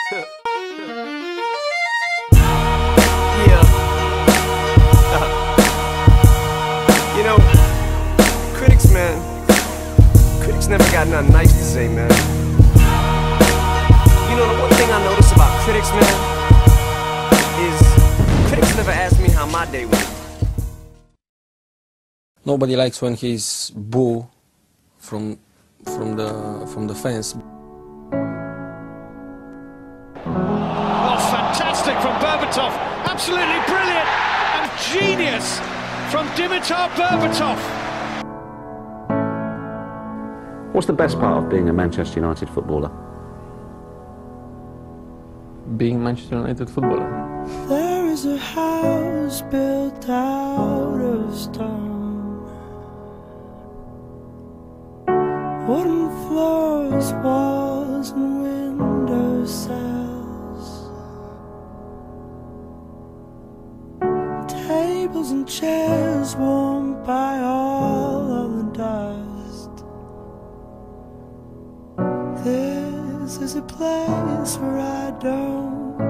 Yeah. You know, critics, man, critics never got nothing nice to say, man. You know, the one thing I notice about critics, man, is critics never ask me how my day went. Nobody likes when he's booed from the fans. Oh, fantastic from Berbatov. Absolutely brilliant and genius from Dimitar Berbatov. What's the best part of being a Manchester United footballer? Being Manchester United footballer. There is a house built out of stone, wooden floors, walls and window sills, tables and chairs warmed by all of the dust. This is a place where I don't